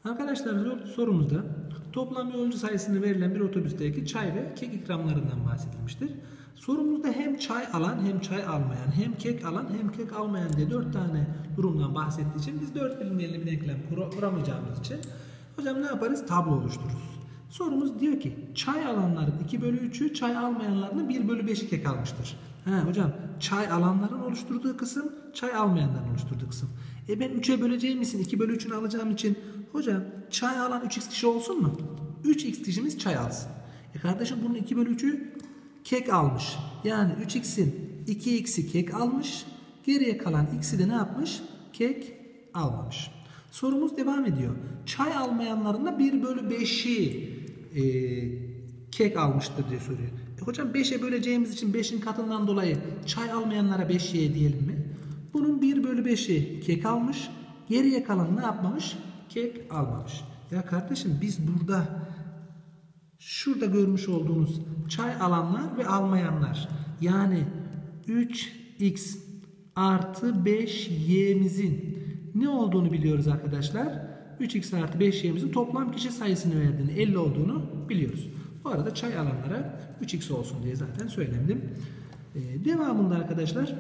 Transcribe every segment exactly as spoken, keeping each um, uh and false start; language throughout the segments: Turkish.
Arkadaşlar sorumuzda toplam yolcu sayısını verilen bir otobüsteki çay ve kek ikramlarından bahsedilmiştir. Sorumuzda hem çay alan hem çay almayan, hem kek alan hem kek almayan diye dört tane durumdan bahsettiği için biz dört bilinmeyenli bir denklem kuramayacağımız için hocam ne yaparız? Tablo oluştururuz. Sorumuz diyor ki çay alanların iki bölü üçü, çay almayanların bir bölü beşi kek almıştır. He hocam, çay alanların oluşturduğu kısım, çay almayanların oluşturduğu kısım. E ben üçe böleceğim için iki bölü üçünü alacağım için hocam çay alan üç x kişi olsun mu? üç x kişimiz çay alsın. E kardeşim bunun iki bölü üçü kek almış. Yani üç x'in iki x'i kek almış. Geriye kalan x'i de ne yapmış? Kek almamış. Sorumuz devam ediyor. Çay almayanların da bir bölü beşi e, kek almıştır diye soruyor. E hocam beşe böleceğimiz için beşin katından dolayı çay almayanlara beş y diyelim mi? Bunun bir bölü beşi kek almış. Geriye kalan ne yapmamış? Kek almamış. Ya kardeşim biz burada şurada görmüş olduğunuz çay alanlar ve almayanlar, yani üç x artı beş y'mizin ne olduğunu biliyoruz arkadaşlar. üç x artı beş y'mizin toplam kişi sayısını verdiğini, elli olduğunu biliyoruz. Bu arada çay alanlara üç x olsun diye zaten söyledim. Ee, devamında arkadaşlar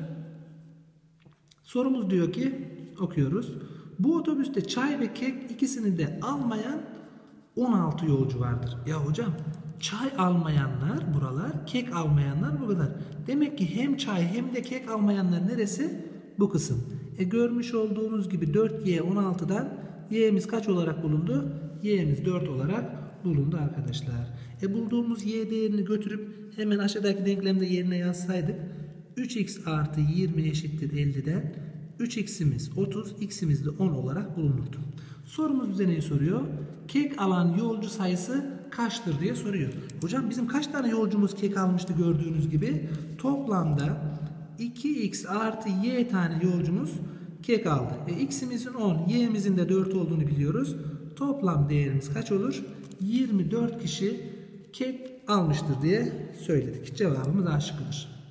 sorumuz diyor ki, okuyoruz. Bu otobüste çay ve kek ikisini de almayan on altı yolcu vardır. Ya hocam çay almayanlar buralar, kek almayanlar bu kadar. Demek ki hem çay hem de kek almayanlar neresi? Bu kısım. E görmüş olduğunuz gibi dört y on altıdan y'miz kaç olarak bulundu? Y'miz dört olarak bulundu arkadaşlar. E bulduğumuz y değerini götürüp hemen aşağıdaki denklemde yerine yazsaydık üç x artı yirmi eşittir elliden üç x'imiz otuz, x'imiz de on olarak bulunurdu. Sorumuz bize neyi soruyor? Kek alan yolcu sayısı kaçtır diye soruyor. Hocam bizim kaç tane yolcumuz kek almıştı gördüğünüz gibi? Toplamda iki x artı y tane yolcumuz kek aldı. E, x'imizin on, y'mizin de dört olduğunu biliyoruz. Toplam değerimiz kaç olur? yirmi dört kişi kek almıştır diye söyledik. Cevabımız A şıkkıdır.